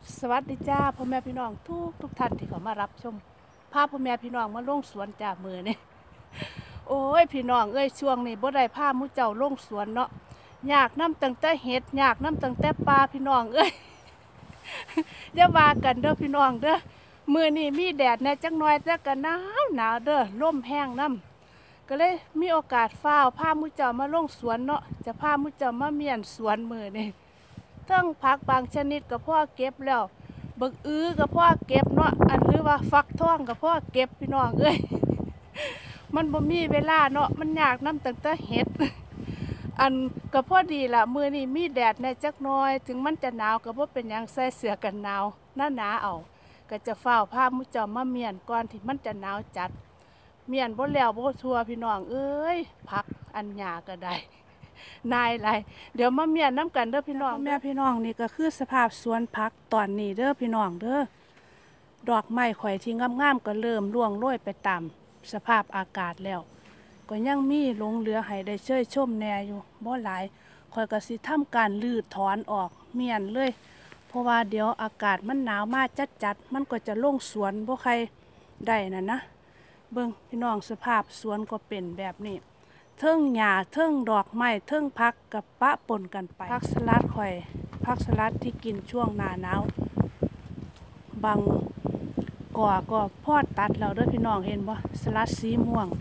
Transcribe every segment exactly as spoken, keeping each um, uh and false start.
สวัสดีจ้าพ่อแม่พี่น้องทุกทุกท่านที่เขามารับชมพาพ่อแม่พี่น้องมาลงสวนจ่ามือเนี่ยโอ้ยพี่น้องเอ้ยช่วงนี้บ่ได้พามุเจ้าลงสวนเนาะอยากน้ำตั้งแต่เห็ดอยากน้ำตั้งแต่ปลาพี่น้องเอ้ยอย่าว่ากันเด้อพี่น้องเด้อมือนี่มีแดดแน่จังน้อยแต่ก็หนาวหนาวเด้อลมแห้งน้ำก็เลยมีโอกาสฟ้าวพามุเจ้ามาลงสวนเนาะจะพามุเจ้ามาเมียนสวนมือนี่ทั้งผักบางชนิดก็พ่อเก็บแล้วบักอื้อก็พ่อเก็บเนาะอันหรือว่าฟักทองก็พ่อเก็บพี่น้องเอ้ยมันบ่มีเวลาเนาะมันยากน้ำตั้งแต่เห็ดอันก็พอดีละมือนี่มีแดดในจักน้อยถึงมันจะหนาวก็บ่เป็นหยังใส่เสื้อกันหนาวหน้าหนาเอาก็จะฝ้าวพามุเจ้ามาเมียนก่อนที่มันจะหนาวจัดเมียนบ่แล้วบ่ทัวพี่น้องเอ้ยผักอันหญ้าก็ได้นายไรเดี๋ยวมาเมียนน้ำกันเด้อพี่น้องแม่พี่น้องนี่ก็คือสภาพสวนผักตอนนี้เด้อพี่น้องเด้อดอกไม้ข่อยที่งามๆก็เริ่มร่วงโรยไปตามสภาพอากาศแล้วก็ยังมีหลงเหลือให้ได้เชยชมแน่อยู่บ่หลายข่อยก็สิทำการลื้อถอนออกเมียนเลยเพราะว่าเดี๋ยวอากาศมันหนาวมากจัดๆมันก็จะลงสวนบ่ใครได้น่ะนะเบิ่งพี่น้องสภาพสวนก็เป็นแบบนี้เทิงหญ้าเทิงดอกไม้เทิงผักกับปะปนกันไปผักสลัดข่อยผักสลัดที่กินช่วงหน้าหนาวบางก่อก็พอดตัดแล้วเด้อพี่น้องเห็นบ่สลัดสีม่วง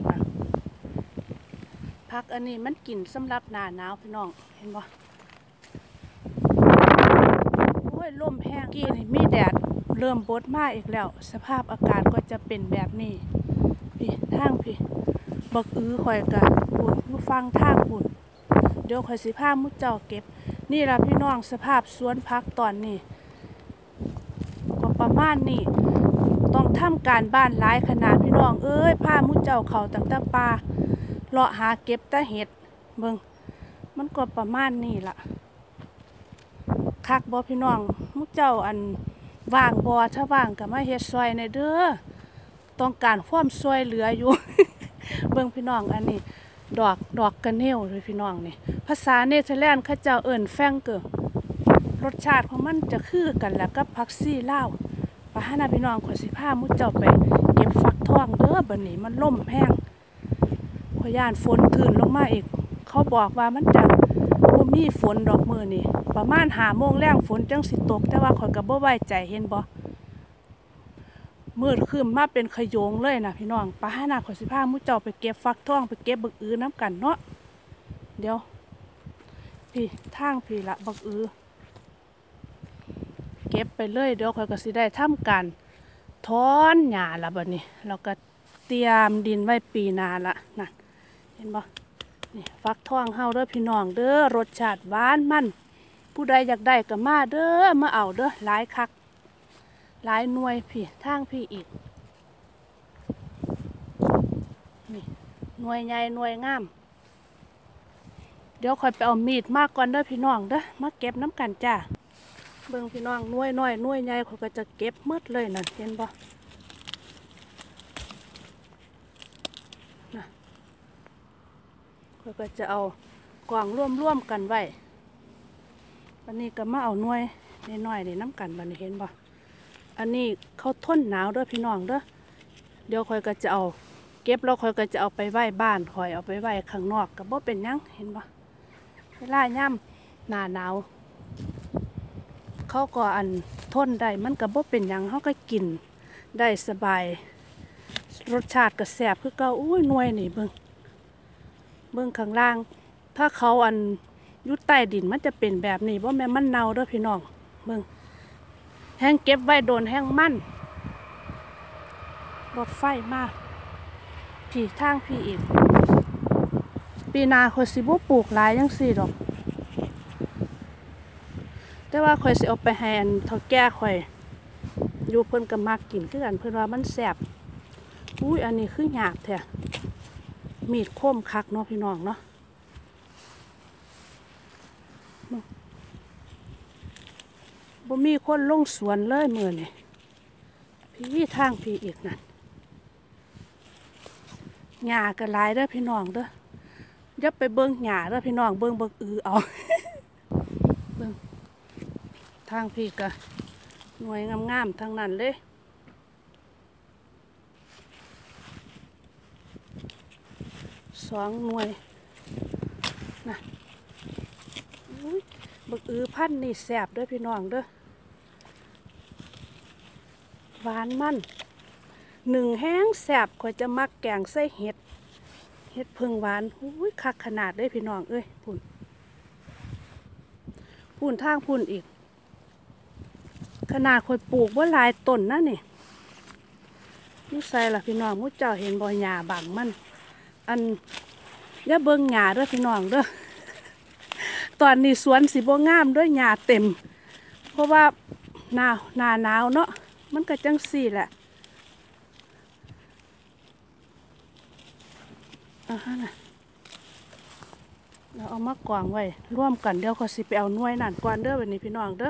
ผักอันนี้มันกินสำหรับหน้าหนาวพี่น้องเห็นบ่โอ้ยลมแห้งกี้นี่มีแดดเริ่มบดมาอีกแล้วสภาพอากาศก็จะเป็นแบบนี้พี่ทางพี่บักอื้อข่อยกะปุ่นผู้ฟังทางปุ่นเดี๋ยวข่อยสิพามุเจ้าเก็บนี่ล่ะพี่น้องสภาพสวนผักตอนนี้ก็ประมาณนี้ต้องทำการบ้านหลายขนาดพี่น้องเอ้ยพามุเจ้าเขาตั้งแต่ป่าเลาะหาเก็บแต่เห็ดเบิ่งมันก็ประมาณนี้ล่ะคักบ่พี่น้องมุเจ้าอันว่างบ่ถ้าว่างก็มาเฮ็ดซอยในเด้อต้องการความช่วยเหลืออยู่ เบิ่งพี่น้องอันนี้ดอกดอกกระเนียวเลยพี่น้องนี่ภาษาเนเธอร์แลนด์เขาเจ้าเอิ้นแฟงเกอร์รสชาติของมันจะคือกันแล้วกับผักซี่ลาวปะหานะพี่น้องข่อยสิพามุเจ้าไปเก็บฟักทองเด้อบัดนี้มันล่มแห้งข่อยย่านฝนตื่นลงมาอีกเขาบอกว่ามันจะบ่มีฝนดอกมื้อนี่ประมาณห้าโมงแลงฝนจังสิตกแต่ว่าข่อยก็บ่ไว้ใจเห็นบ่มืดคืมมาเป็นขโยงเลยนะพี่น้องปะหานาข่อยสิพามุเจ้าไปเก็บฟักทองไปเก็บบักอือน้ำกันเนาะเดี๋ยวพี่ทางพี่ละบักอือเก็บไปเลยเดี๋ยวข่อยก็สิได้ทำการถอนหญ้าละบัดนี้เราก็เตรียมดินไว้ปีหน้าละนั่นเห็นบ่นี่ฟักทองเฮาเด้อพี่น้องเด้อรสชาติหวานมันผู้ใดอยากได้ก็มาเด้อมาเอาเด้อหลายคักหลายหน่วยพี่ทางพี่อีกนี่หน่วยใหญ่หน่วยงามเดี๋ยวค่อยไปเอามีดมาก่อนเด้อพี่น้องเด้อมาเก็บน้ำกันจ้าเบิ่งพี่น้องหน่วยน้อยหน่วยใหญ่เขาก็จะเก็บหมดเลยนั่นเห็นบ่นะเขาก็จะเอากล่องร่วมๆกันไว้วันนี้ก็มาเอาหน่วยน้อยๆนี่น้ำกันบัดนี้เห็นบ่อันนี้เขาทนหนาวเด้อพี่น้องเด้อเดี๋ยวค่อยก็จะเอาเก็บแล้วค่อยก็จะเอาไปไว้บ้านค่อยเอาไปไว้ข้างนอกก็บ่เป็นหยังเห็นบ่เวลาย่ำหน้าหนาวเขาก็อันทนได้มันก็บ่เป็นหยังเขาก็กินได้สบายรสชาติก็แซ่บคือเก่าอุ้ยหน่วยนี่เบิ่งเบิ่งข้างล่างถ้าเขาอันอยู่ใต้ดินมันจะเป็นแบบนี้บ่แม่นมันเน่าเด้อพี่น้องเบิ่งแห้งเก็บไว้โดนแห้งมันรถไฟมาพี่ทางพี่อีกปีนาข่อยสิบ่ปลูกหลายจังซี่ดอกแต่ว่าข่อยสิเอาไปให้อันเฒ่าแก่ข่อยอยู่เพิ่นก็มักกินคือกันเพิ่นว่ามันแซ่บอุ้ยอันนี้คือหยาบแท้มีดคมคักเนาะพี่น้องเนาะบ่มีคนลงสวนเลยมื้อนี้พี่ทางพี่อีกนั่นหญ้าก็หลายเด้อพี่น้องเด้ออย่าไปเบิ่งหญ้าเด้อพี่น้องเบิ่งบักอือเอา เบิ่งทางพี่ก็หน่วยงามๆทั้งนั้นเลยสองหน่วยนะอุ้ยบักอือพันนี่แสบเด้อพี่น้องเด้อหวานมันหนึ่งแห้งแสบข่อยจะมักแกงใส่เห็ดเห็ดเพิงหวานอุ้ยคักขนาดเลยพี่น้องเอ้ยพุ่นพุ่นทางพุ่นอีกขนาดข่อยปลูกว่าหลายต้นนะนี่นี่ใส่ละพี่น้องมุ้เจ้าเห็นบ่หญ้าบังมันอันอย่าเบิ่งหญ้าเด้อพี่น้องเด้อตอนนี้สวนสิบ่งามด้วยหญ้าเต็มเพราะว่าหน้าหน้าหนาวเนาะมันก็จังสี่แหละอ่าฮะน่ะเราเอามากวางไว้ร่วมกันเดี๋ยวเขาสิไปเอาหน่วยนั่นก่อนเด้อวันนี้พี่น้องเด้อ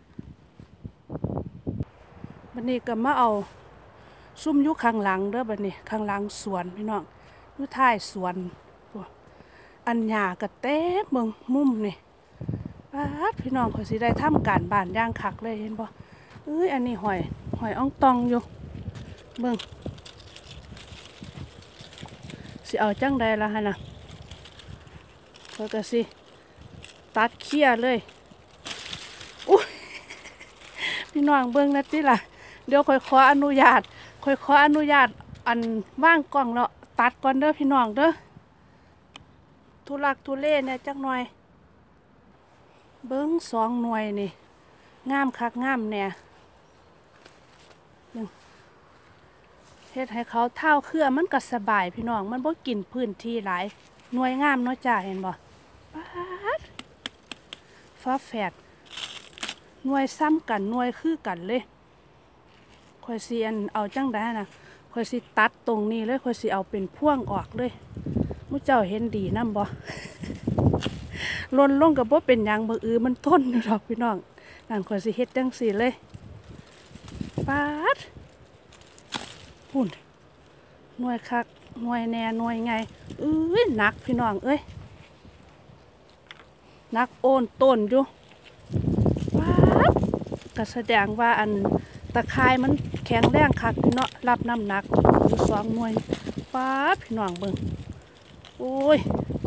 วันนี้ก็มาเอาซุ่มยุข้างหลังเด้อบัดนี้ข้างหลังสวนพี่น้องอยู่ท้ายสวนอันหญ้าก็เต็มเบิ่งมุมนี่ปาดพี่น้องเขาสิได้ทำการบ้านย่างคักเลยเห็นบ่เอ้ยอันนี้หอยหอยอ่องตองอยู่เบิ่งสิเอาจังใดล่ะฮะน่ะเขาก็สิตัดเขี้ยเลยอุ้ยพี่น้องเบิ่งนะติล่ะเดี๋ยวค่อยขออนุญาตค่อยขออนุญาตอันว่างกล้องแล้วตัดก่อนเด้อพี่น้องเด้อทุลักทุเลเนี่ยจักหน่อยเบิ้งสองหน่วยนี่งามคักงามแน่เฮ็ดให้เขาเท่าเครือมันก็สบายพี่น้องมันบ่กินพื้นที่หลายหน่วยงามเนาะจ้าเห็นบ่ป๊าดฟ้าแฝดหน่วยซ้ำกันหน่วยคือกันเลยค่อยสิอันเอาจังได้น่ะค่อยสิตัดตรงนี้เลยค่อยสิเอาเป็นพ่วงออกเลยมุเจ้าเห็นดีนำบ่ลนลงกับบ่เป็นหยังบ่อือมันทนอยู่ดอกพี่น้องนั่นค่อยสิเฮ็ดจังซี่เลยปาดพุ่นหน่วยคักหน่วยแน่หน่วยไงเอ้ยหนักพี่น้องเอ้ยหนักโอนต้นอยู่ปาดก็แสดงว่าอันตะไคร้มันแข็งแรงคักพี่เนาะรับน้ำหนักอยู่สองหน่วยปาดพี่น้องเบิ่งโอ้ย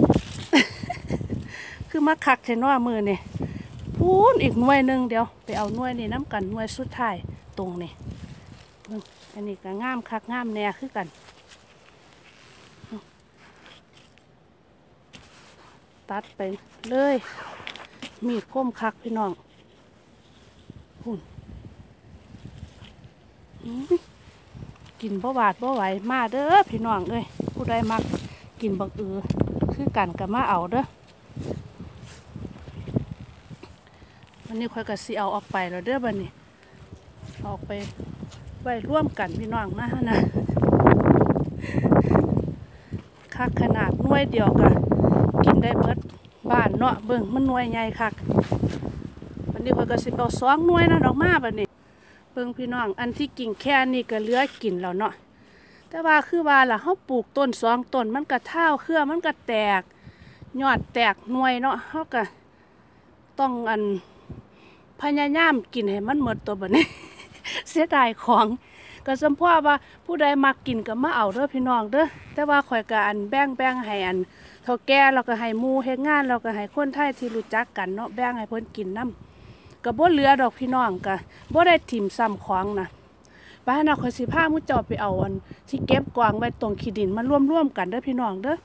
คือมาคักใช่น้อมือนี่พูนอีกหน่วยหนึ่งเดี๋ยวไปเอาหน่วยนี่น้ำกันหน่วยสุดท้ายตรงนี้อันนี้ก็งามคักงามแน่คือกันตัดไปเลยมีดคมคักพี่น้องพูนกินบ่หวาดบ่ไหวมาเด้อพี่น้องเอ้ยผู้ใดมักกินบักอือคือกันกับมาเอาเด้อวันนี้ค่อยก็สิเอาออกไปแล้วเด้อบัดนี้ออกไปไว้ร่วมกันพี่น้องนะฮะนะคักขนาดหน่วยเดียวก็กินได้เบิดบ้านเนาะเบิ่งมันหน่วยใหญ่คักวันนี้ค่อยก็สิเอาสองหน่วยนะดอกมาบัดนี้เบิ่งพี่น้องอันที่กิ่งแค่นี้ก็เหลือกินแล้วเนาะแต่ว่าคือว่าล่ะเฮาปลูกต้นสองต้นมันก็เท่าเครือมันก็แตกยอดแตกหน่วยเนาะเฮาก็ต้องอันพยายามกินให้มันหมดตัวบัดนี้ เสียดายของก็สมพ่อว่าผู้ใดมักกินก็มาเอาเด้อพี่น้องเด้อแต่ว่าข่อยก็อันแบ่งแบ่งให้อันเฒ่าแก่เราก็ให้หมู่เฮ็ดงานเราก็ให้คนไทยที่รู้จักกันเนาะแบ่งให้เพิ่นกินนำก็บ่เหลือดอกพี่น้องก็บ่ได้ถิ่มซ้ำของนะบ้านเราข่อยสิพามุเจ้าไปเอาอันที่เก็บกวางไว้ตรงขี้ดินมาร่วมๆกันเด้อพี่น้องเด้อ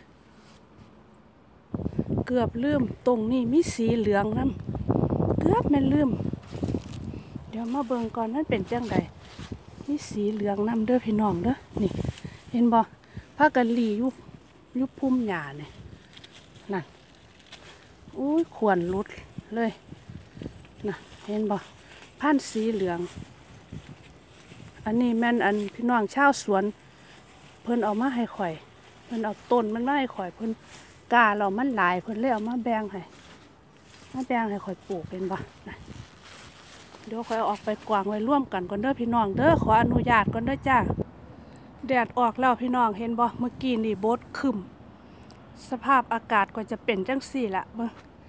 เกือบลืมตรงนี้มีสีเหลืองนำเกือบแม่นลืมเดี๋ยวมาเบิ่งก่อนมันเป็นจังไดมีสีเหลืองนำเด้อพี่น้องเด้อนี่เห็นบ่ผ้ากะหรี่อยู่อยู่พุ่มหญ้านี่นั่นอุ้ยขวนรุดเลยน่ะเห็นบ่พันธุ์สีเหลืองอันนี้แม่นอันพี่น้องชาวสวนเพิ่นเอามาให้ข่อยเพิ่นเอาต้นมันมาให้ข่อยเพิ่นกาเรามันหลายเพิ่นเลยเอามาแบ่งให้มาแบ่งให้ข่อยปลูกเป็นบ่นะเดี๋ยวข่อยเอาออกไปกวางไว้ร่วมกันก่อนเด้อพี่น้องเด้อขออนุญาตก่อนเด้อจ้าแดดออกแล้วพี่น้องเห็นบ่เมื่อกี้นี่บดขึ้นสภาพอากาศก็จะเป็นจังสี่ละเบิ่ง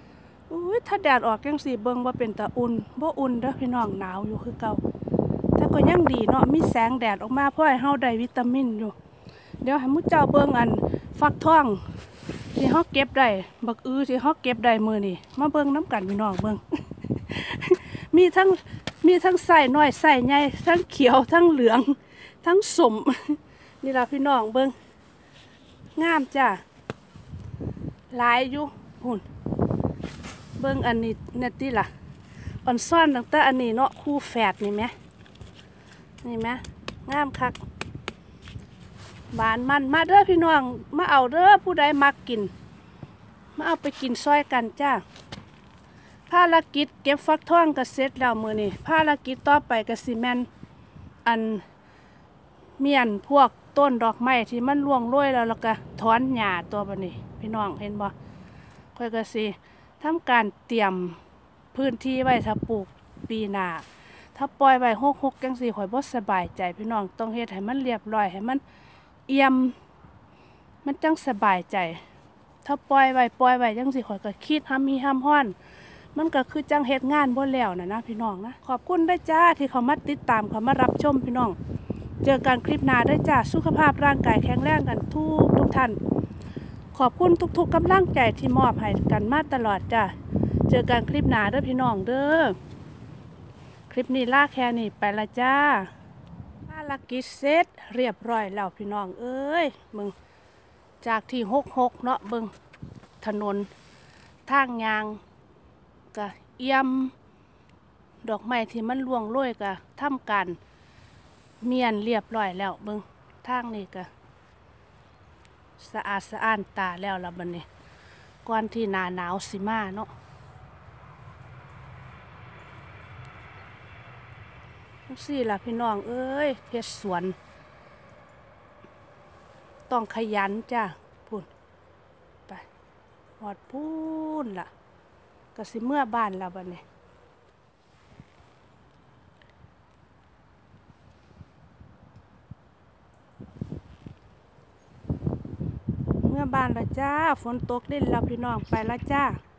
อุ้ยถ้าแดดออกจังสีเบิ่งว่าเป็นตาอุ่นบ่อุ่นเด้อพี่น้องหนาวอยู่คือเก่าแต่ก็ยังดีเนาะมีแสงแดดออกมาเพื่อให้เฮาได้วิตามินอยู่เดี๋ยวให้มุเจ้าเบิ่งอันฟักทองที่เฮาเก็บได้บักอื้อที่เฮาเก็บได้มื้อนี้มาเบิ่งน้ำกันพี่น้องเบิ่ง มีทั้งมีทั้งใส่น้อยใส่ใหญ่ทั้งเขียวทั้งเหลืองทั้งสม นี่ล่ะพี่น้องเบิ่งงามจ้ะหลายอยู่หุ่นเบิ่งอันนี้เนี่ยติล่ะอ่อนซ่อนตั้งแต่อันนี้เนาะคู่แฝดนี่ไหมนี่ไหมงามคักหวานมันมาเด้อพี่น้องมาเอาเด้อผู้ใดมักกินมาเอาไปกินซอยกันจ้าภารกิจเก็บฟักทองก็เสร็จแล้วมื้อนี้ภารกิจต่อไปก็สิแม่นอันเมียนพวกต้นดอกไม้ที่มันร่วงโรยแล้วแล้วก็ถอนหญ้าตัวบัดนี้พี่น้องเห็นบ่ค่อยก็สิทำการเตรียมพื้นที่ไว้ถ้าปลูกปีหน้าถ้าปล่อยไว้หกๆจังซี่ข่อยบ่สบายใจพี่น้องต้องเฮ็ดให้มันเรียบร้อยให้มันเอี่ยมมันจังสบายใจถ้าปล่อยไว้ปล่อยไว้จังซี่ข่อยก็คิดห้ำมีห้ำฮ้อนมันก็คือจังเฮ็ดงานบ่แล้วน่ะนะพี่น้องนะขอบคุณด้วยจ้าที่เขามาติดตามเขามารับชมพี่น้องเจอกันคลิปหน้าด้วยจ้าสุขภาพร่างกายแข็งแรงกันทุกทุกท่านขอบคุณทุกๆกำลังใจที่มอบให้กันมาตลอดจ้าเจอกันคลิปหน้าเด้อพี่น้องเด้อคลิปนี้ลาแค่นี้ไปละจ้าภารกิจเสร็จเรียบร้อยแล้วพี่น้องเอ้ยมึงจากที่หกหกเนาะเบิ่งถนนทางยางก็เอี่ยมดอกไม้ที่มันร่วงโรยก็ทำการเมียนเรียบร้อยแล้วเบิ่งทางนี้ก็สะอาดสะอ้านตาแล้วละบัดนี้ก่อนที่หน้าหนาวสิมาเนาะจังซี่ล่ะพี่น้องเอ้ยเฮ็ดสวนต้องขยันจ้าพูนไปหอดพูนล่ะก็สิเมื่อบ้านแล้วบัดนี้เมื่อบ้านละจ้าฝนตกเล่นแล้วพี่น้องไปละจ้า